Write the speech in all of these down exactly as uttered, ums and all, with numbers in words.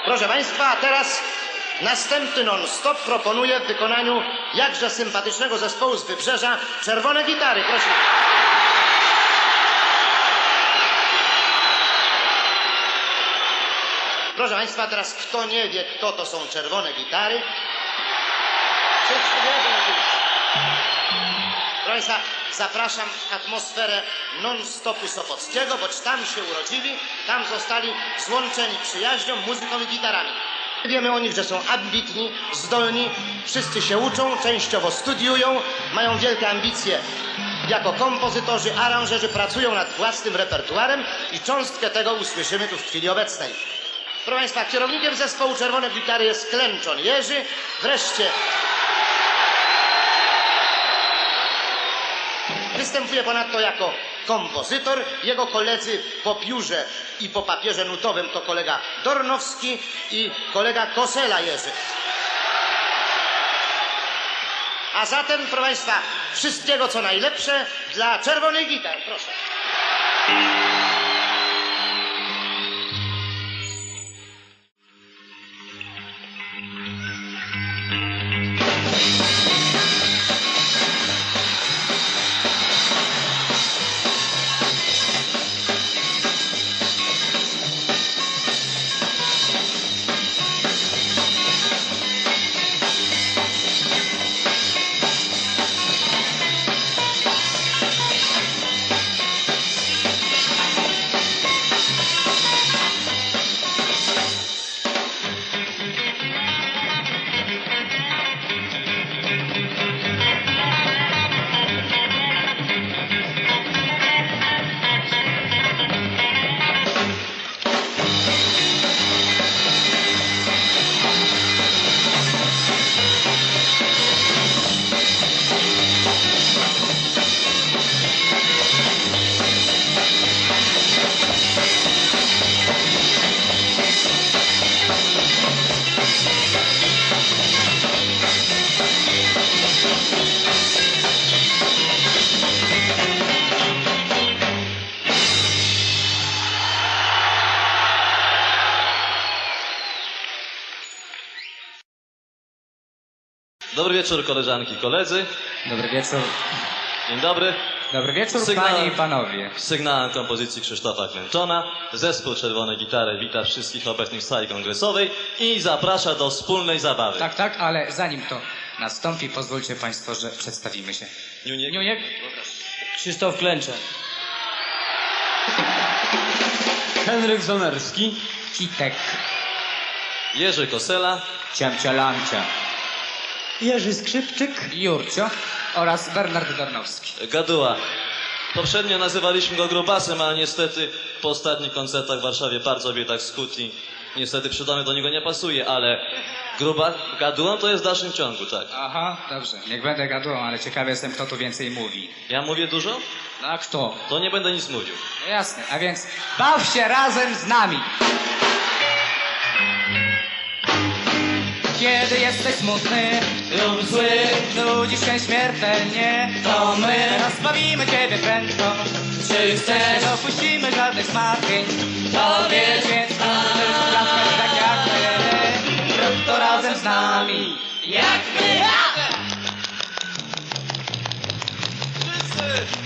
Proszę Państwa, a teraz następny non-stop proponuję w wykonaniu jakże sympatycznego zespołu z Wybrzeża Czerwone Gitary. Proszę. Proszę Państwa, teraz kto nie wie, kto to są Czerwone Gitary? Proszę Państwa, zapraszam w atmosferę non-stopu sopockiego, boć tam się urodzili, tam zostali złączeni przyjaźnią, muzyką i gitarami. Wiemy o nich, że są ambitni, zdolni, wszyscy się uczą, częściowo studiują, mają wielkie ambicje jako kompozytorzy, aranżerzy, pracują nad własnym repertuarem i cząstkę tego usłyszymy tu w chwili obecnej. Proszę Państwa, kierownikiem zespołu Czerwone Gitary jest Klęczon Jerzy, wreszcie występuje ponadto jako kompozytor. Jego koledzy po piórze i po papierze nutowym to kolega Dornowski i kolega Kosela Jerzy. A zatem, proszę Państwa, wszystkiego co najlepsze dla Czerwonych Gitar. Proszę. Dobry wieczór, koleżanki i koledzy. Dobry wieczór. Dzień dobry. Dobry wieczór, Sygnał, panie i panowie. Sygnałem kompozycji Krzysztofa Klęczona. Zespół Czerwone Gitary wita wszystkich obecnych w sali kongresowej i zaprasza do wspólnej zabawy. Tak, tak, ale zanim to nastąpi, pozwólcie państwo, że przedstawimy się. Niuniek? Niuniek? Krzysztof Klęczan. Henryk Zomerski. Citek. Jerzy Kosela. Ciamcialamcia. Jerzy Skrzypczyk. Jurcio oraz Bernard Dornowski. Gaduła. Poprzednio nazywaliśmy go grubasem, ale niestety po ostatnich koncertach w Warszawie bardzo biedak skut i niestety przytomny do niego nie pasuje, ale gruba gadułą to jest w dalszym ciągu, tak. Aha, dobrze. Niech będę gadułą, ale ciekawy jestem, kto tu więcej mówi. Ja mówię dużo? No a kto? To nie będę nic mówił. No jasne, a więc baw się razem z nami. Kiedy jesteś smutny lub zły, nudzisz się śmiertelnie, to my teraz bawimy ciebie prędko. Czy chcesz, dopuścimy żadnych zmartwień, to wiesz, więc tylko klaskać tak jak my. Rób to razem z nami, jak my. Wszyscy!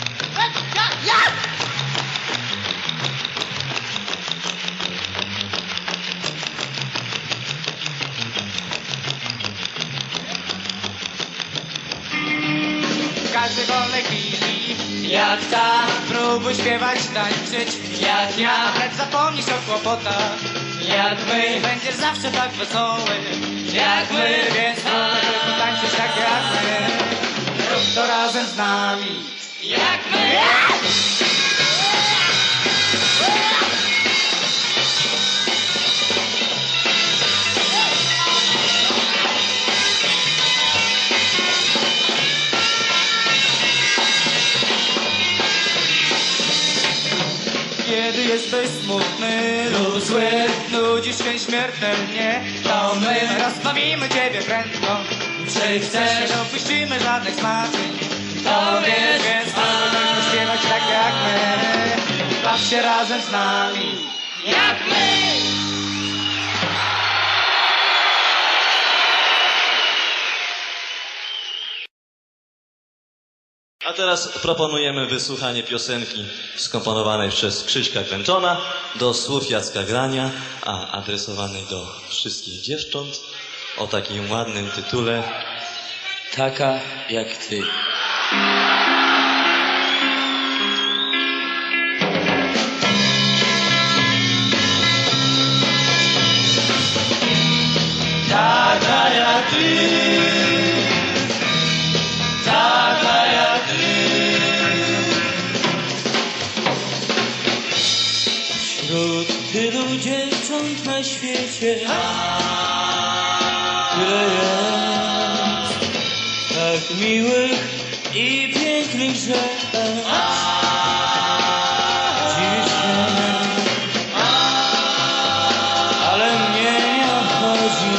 W każdej wolnej chwili, jak ta, próbuj śpiewać, tańczyć, jak ja. Lecz zapomnisz o kłopotach, jak my. Będziesz zawsze tak wesoły, jak my. Więc próbuj tańczyć tak jak my. Rób to razem z nami, jak my. Kiedy jesteś smutny lub zły, nudzisz się śmiertelnie, to my teraz bawimy ciebie prędko. Czy chcesz, nie dopuścimy żadnych zmartwień, to wiesz, więc możesz śpiewać tak jak my. Baw się razem z nami, jak my. A teraz proponujemy wysłuchanie piosenki skomponowanej przez Krzyśka Klęczona do słów Jacka Grania, a adresowanej do wszystkich dziewcząt o takim ładnym tytule Taka jak ty. Taka jak ty, taka jak ty. Wśród tylu dziewcząt na świecie tyle jest tak miłych i pięknych, że dziwisz się, ale mnie nie obchodzi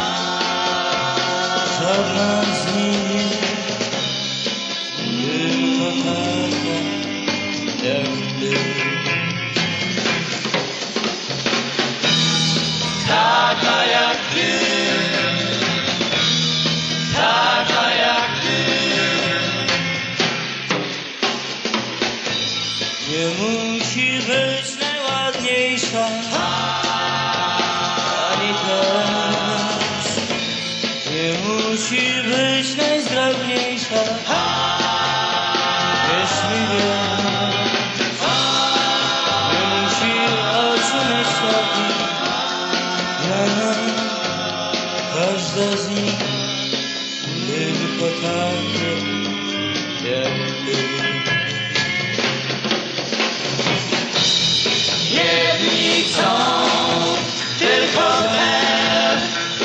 żadna z nich, tylko taka jak ty. Taka jak ty, taka jak ty. Nie musi być najładniejsza, ani też nie musi być najzdrowniejsza, jeśli wie. Nie musi oczu mieć takich, każda z nich tylko takie jak ty. Jedni chcą tylko te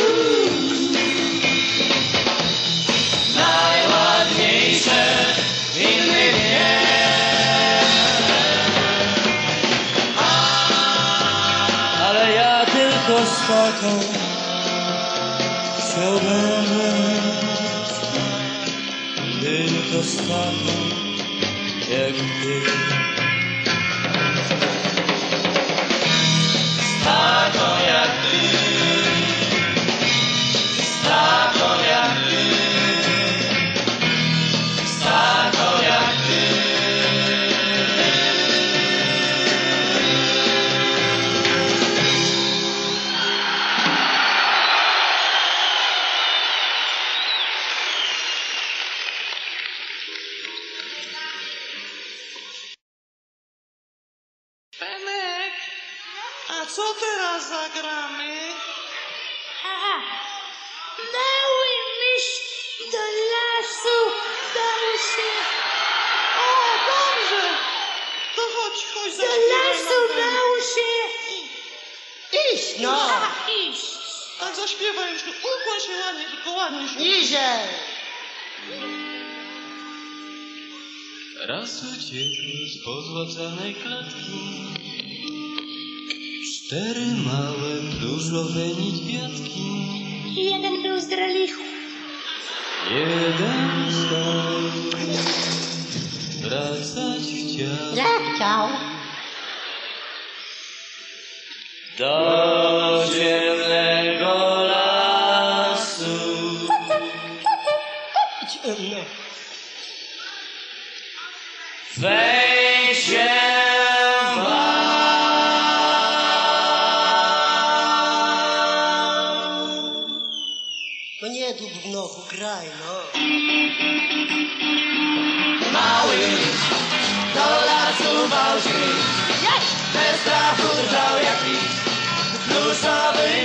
najładniejsze, innych nie. Ale ja tylko z taką chciałbym być, tylko z taką jak ty. Taką jak ty, taką jak ty, taką jak ty. Benek, a co teraz zagramy? Mały mysz do lasu dał się. O, dobrze. To chodź, chodź, Do zaśpiewaj lasu nam ten. dał się. Iść, no! A, iść. Tak zaśpiewaj już, ukłoń się ładnie, tylko ładnie się. Idzie! Raz uciekły z pozłacanej klatki cztery małe, różowe niedźwiadki. Jeden był z drelichu. Jeden stał, wracać chciał Zachciał. do ciemnego lasu. Weź się No nie dób w nochu, graj, no. Mały do lasu bał się, bez strachu drżał jak lis, pluszowy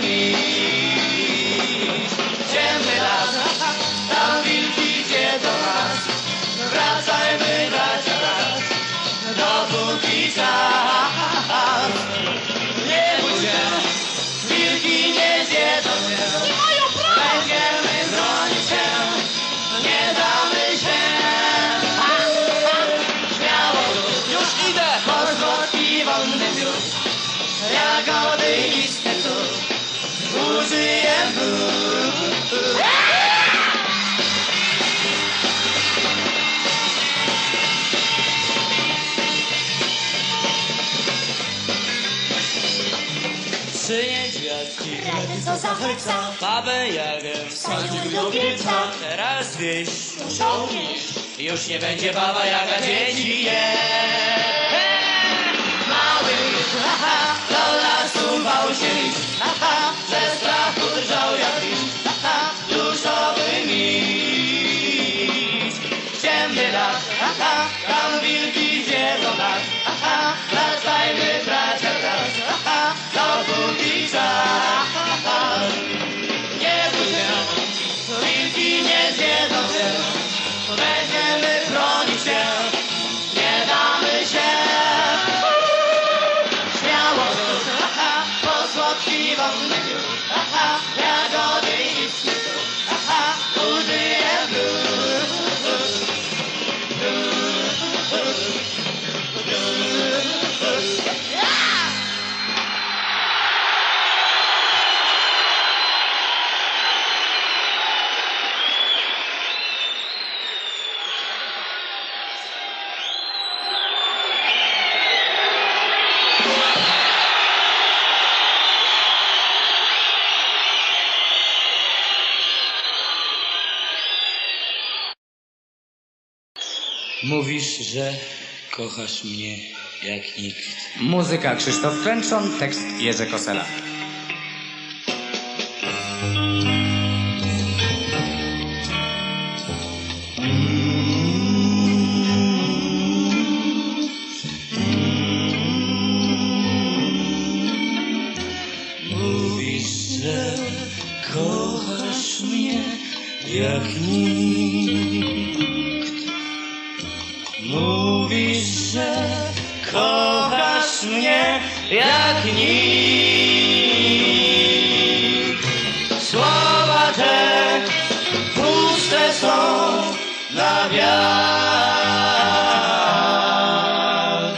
miś. Ciemny las, tam wilki idzie do nas, wracajmy bracia raz, dopóki czas. Nie bój się, wilki nie zjedzą cię, będziemy bronić się, nie damy się. Śmiało już idę, pozwoli wolny już, jagody listę cud, użyję wód. trzy niedźwiadki, Rady co zachwyca. babę Jagę Wsadziły do pieca. teraz wieś Muszą jeść. już nie będzie baba jaka dzieci je. Mały lis, haha, do lasu bał się lis, haha, ze strachu drżał jak lis, haha, pluszowy miś. Ciemny las, haha, tam wilki zjedzą nas, haha, wracajmy bracia raz, haha, dopóki czas. Nie bój się, wilki nie zjedzą cię, będziemy bronić się, nie damy się. Śmiało już, haha, po słodki wonny już, haha, jagody i smyku, haha, użyję blues. Mówisz, że kochasz mnie jak nikt. Muzyka Krzysztof Fręczon, tekst Jerzy Kosela. Mówisz, że kochasz mnie jak nikt. Mówisz, że kochasz mnie jak nikt. Słowa te puste są na wiatr,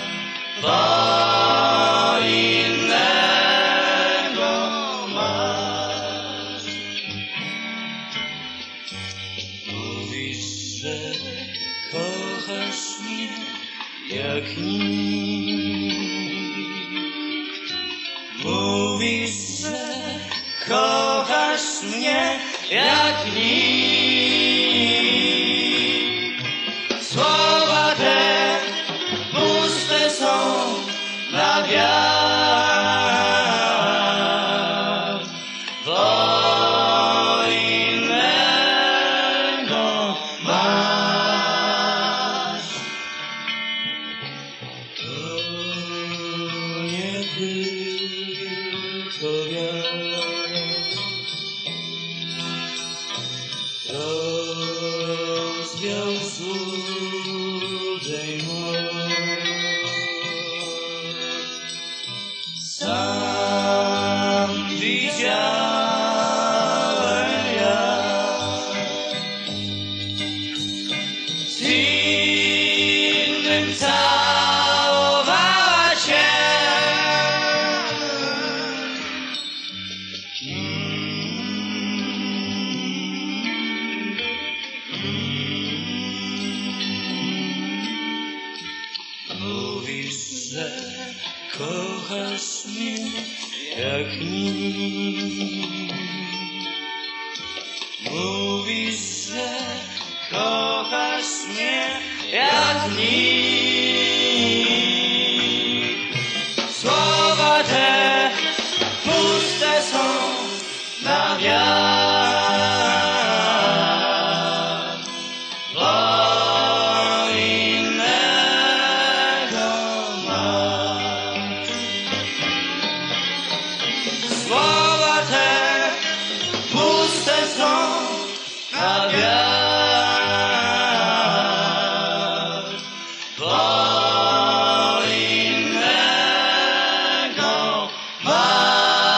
bo innego masz. Mówisz, że kochasz mnie jak nikt. Mówisz, że kochasz mnie jak nikt. Słowa te puste są na wiatr, bo innego masz. To nie tylko wiatr, rozwiał złudzeń moc. Sam widziałem jak z innym całowała cię. Mówisz, że kochasz mnie jak nikt. Mówisz, że kochasz mnie jak nikt. Słowa te puste są na wiatr, bo innego masz. Słowa te puste są na wiatr, bo innego masz.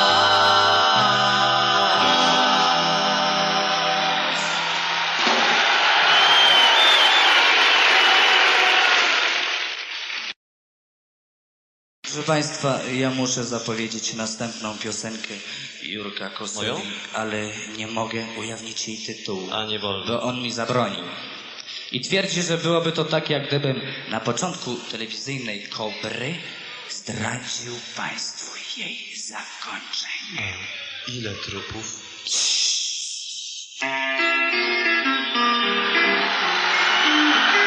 Proszę Państwa, ja muszę zapowiedzieć następną piosenkę Jurka Koseli, Moją? ale nie mogę ujawnić jej tytułu, A nie wolno. bo on mi zabronił. I twierdzi, że byłoby to tak, jak gdybym na początku telewizyjnej Kobry zdradził Państwu jej zakończenie. Ile trupów? Thank you.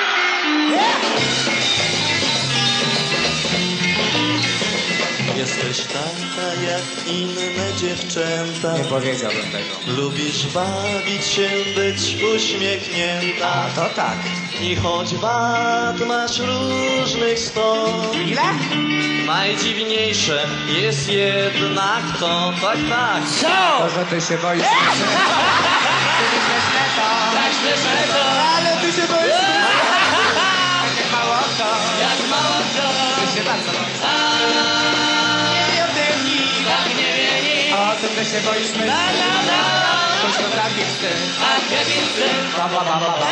Jesteś taka jak inne dziewczęta. Nie powiedziałbym tego. Lubisz bawić się, być uśmiechnięta. A to tak. I choć wad masz różnych sto, Ile? najdziwniejsze jest jednak to. Tak, tak. To, że ty się boisz. Ty śmieszne to. Tak śmieszne to. Ale ty się boisz. Tak jak mało to. Jak mało to. Ty się bardzo boisz. Nie wie o tym nikt. Tak nie wie nikt. O tym, że się boisz myśli. Choć to taki wstyd. A jaki wstyd. Ba, ba, ba, ba, ba.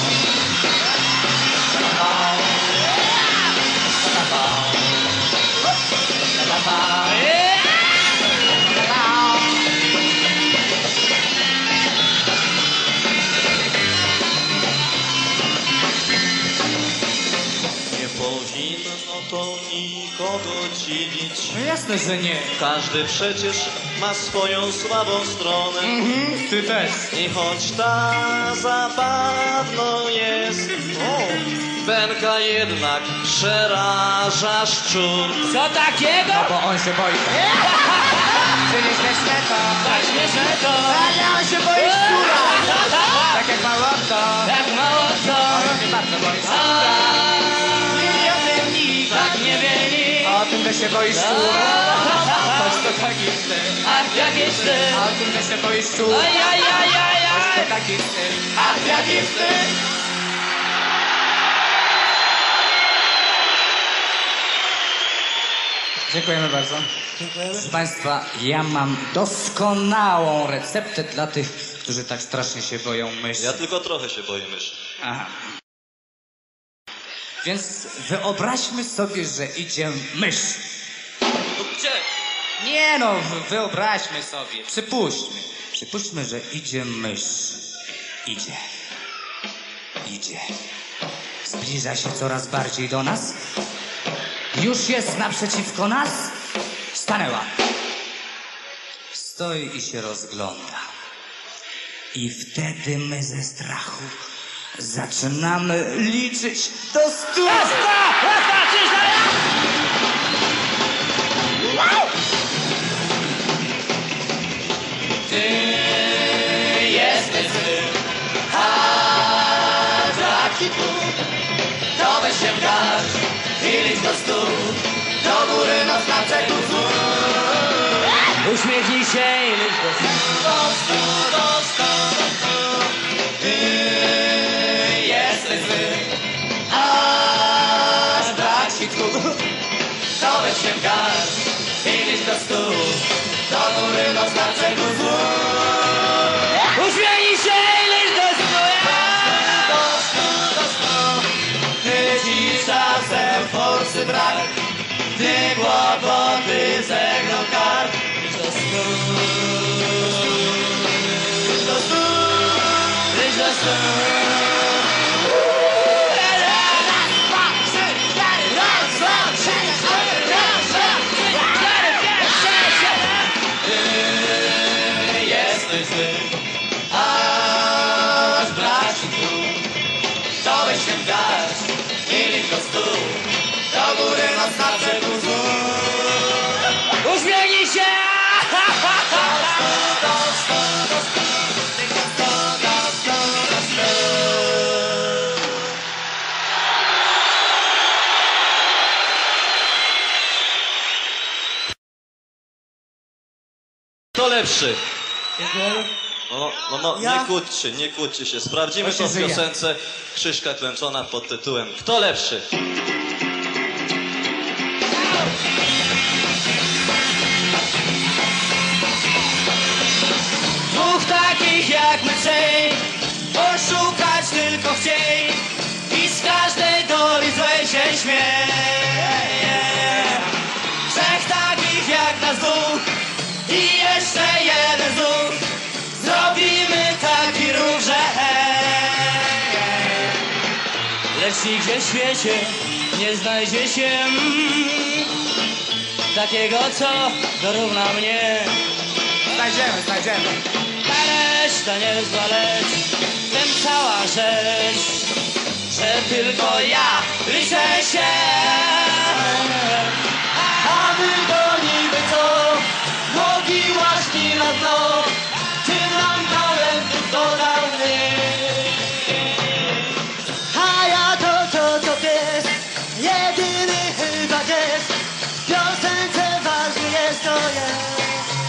Nie powinno to nikogo dziwić. No jasne, że nie. Każdy przecież ma swoją słabą stronę. Mhm, ty też. I choć ta zabawno jest, o, Benka jednak przeraża szczur. Co takiego? No bo on się boi. Ty nie śmieszne to. Tak śmieszne to. Ale on się boi szczura. Tak jak mało to. Jak mało to. On się bardzo boi szczura. Nie wie o tym nikt. Tak nie wie nikt. O tym, że się boi szczura. Choć to taki wstyd. Ach, jaki wstyd. O tym, że się boi szczura. Choć to taki wstyd. Ach, jaki wstyd. Dziękujemy bardzo. Proszę Państwa, ja mam doskonałą receptę dla tych, którzy tak strasznie się boją myszy. Ja tylko trochę się boję myszy. Aha. Więc wyobraźmy sobie, że idzie mysz. No gdzie? Nie no, wy- wyobraźmy sobie, przypuśćmy. Przypuśćmy, że idzie mysz. Idzie. Idzie. Zbliża się coraz bardziej do nas. Już jest naprzeciwko nas. Stanęła. Stoi i się rozgląda. I wtedy my ze strachu zaczynamy liczyć do stu. Ty jesteś zły, a taki tu, to weź się w garść i licz do stu, do góry nos na brzegu złu. Uśmiechnij się i licz do stu, do stu, do stu, do stu. Ty jesteś zły, a taki tu, to weź się w garść i licz do stu, do góry nos na brzegu złu. Uśmiechnij się i licz do stu, do stu, do stu. Ty ci czasem forsy brak, ty kłopoty zegnął kark. Licz do stu, licz do stu, licz do stu. Raz, dwa, trzy, cztery, raz, dwa, trzy, cztery, raz, dwa, trzy, cztery, pięć, sześć, siedem. Ty jesteś zły, aż brak ci tu. To weź się w garść i licz do stu, do góry nos na brzegu złu. Uśmiechnij się! Do stu, do stu, licz do stu, do stu, do stu. Kto lepszy? No, no, no, no nie kłóćcie, nie kłóćcie się. Sprawdzimy to w Właśnie, że ja. piosence Krzyśka Klęczona pod tytułem Kto lepszy? Dwóch takich jak my trzej, oszukać tylko chciej i z każdej doli złej się śmieje. Trzech takich jak nas dwóch i jeszcze jeden znów, zrobimy taki ruch, że hej. Lecz nigdzie w świecie nie znajdzie się mm, takiego, co dorówna mnie. Znajdziemy, znajdziemy. Ta reszta nie zła, lecz w tym cała rzecz, że tylko ja liczę się. A my to niby co? Nogi łaski na dno, czy nam talentów dodał my? A ja to, to, to pies, jedyny chyba pies, w piosence ważny jest to jest.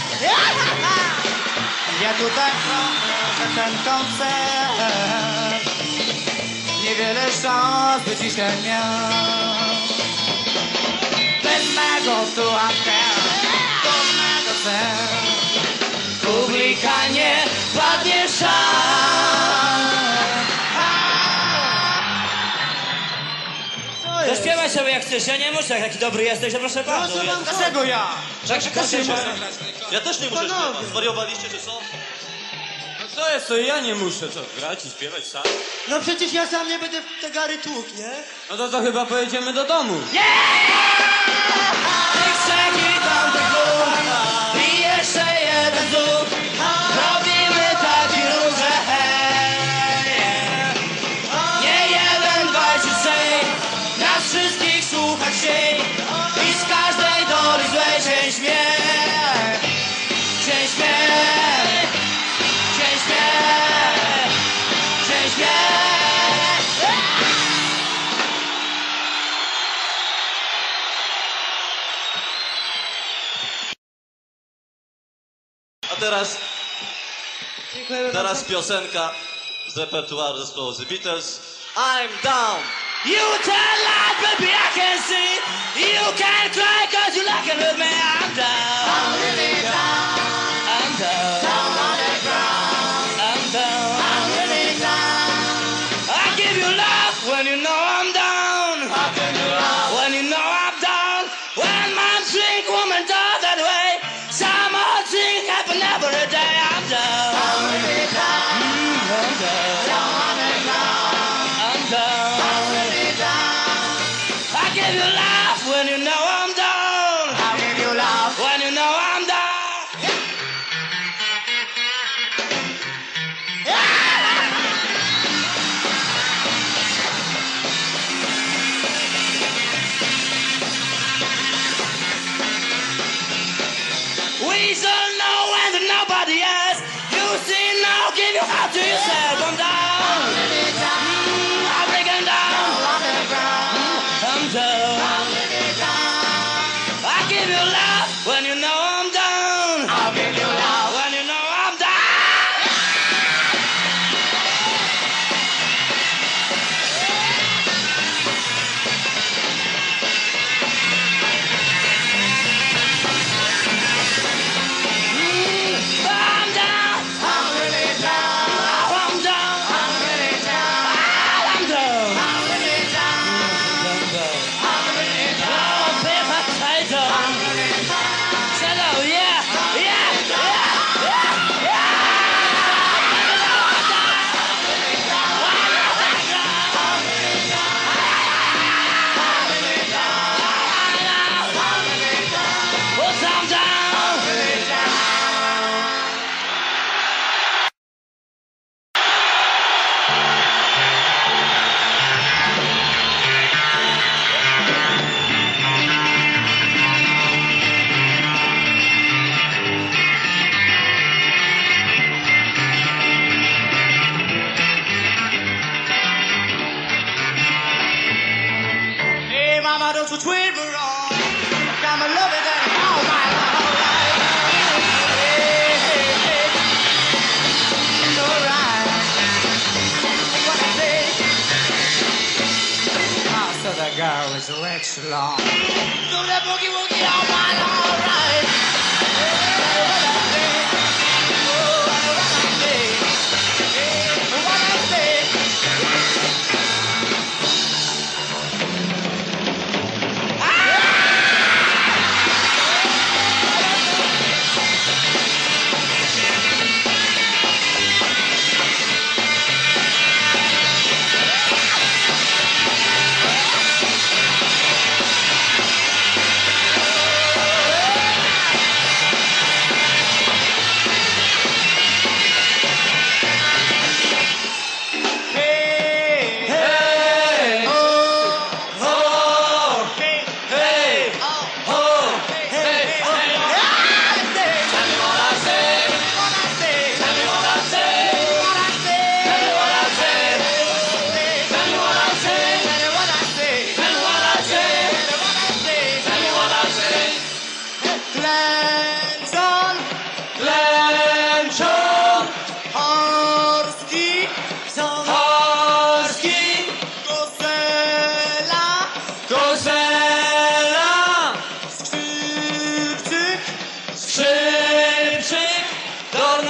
Ja tutaj proszę ten koncert, niewiele szans by dzisiaj miał. Bez mego tu apel, do mego sen, publika nie padnie szans. Zaśpiewaj sobie jak chcesz, ja nie muszę, jak taki dobry jesteś, to proszę bardzo. Proszę Ja- pan, Dlaczego ja? Tak, Proszę cię. Ja też nie muszę Panowie. śpiewać. Zwariowaliście, czy co? No co jest to? Ja nie muszę co? Grać i śpiewać sam? No przecież ja sam nie będę w te gary tłuk, nie? No to to chyba pojedziemy do domu. Trzeci tamten klub i jeszcze jeden zub. Robimy taki ruch, że hej. Nie jeden, dwa, trzy, trzej, nas wszystkich słuchać się i z każdej doli złej się śmiech. Się śmiech, się śmiech, się śmiech. A teraz, teraz piosenka z repertuaru zespołu The Beatles. I'm down. You tell lies, baby, I can see. You can cry cause you like it with me. I'm down. I'm really down. I'm down. Down on the ground. I'm down. I'm really down. I give you love when you know I'm down. I give you love when you know I'm down. When man drink, woman does that way. Summer drink happen every day. I'm down. I'm really down. Mm, I'm down. Down on the ground. I'm down. I'm really down. I give you love when you know I'm down. I give you love when you know I'm down. We shall know when there's nobody else. You see now, give your heart to yourself. I'm down. Mm, I'm breaking down. Mm, I'm down. I give you love when you know I'm down. I'll give you love when you know I'm down. I'm down. I'm really down. I'm down. I'm really down. I'm down. I'm really down. I'm down. I'm really down. Oh, baby, I down. I'm really down. Shut up, yeah, yeah, yeah, yeah, yeah. What's I'm down? Hey, mama, don't you twin me wrong. Got my love it daddy all my life. Hey, hey, hey. It's alright. What I say? I said that girl was extra long. So that boogie woogie all mine, alright. Hey, what I say? Oh, what I say? Hey, what I say?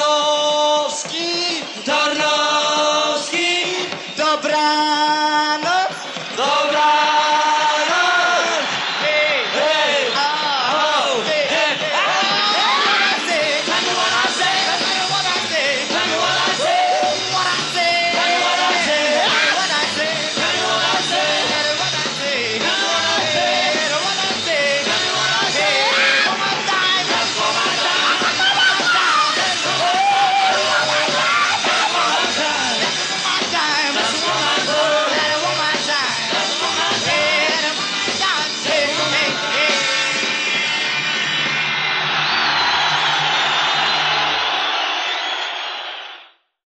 Tarnowski, Tarnowski.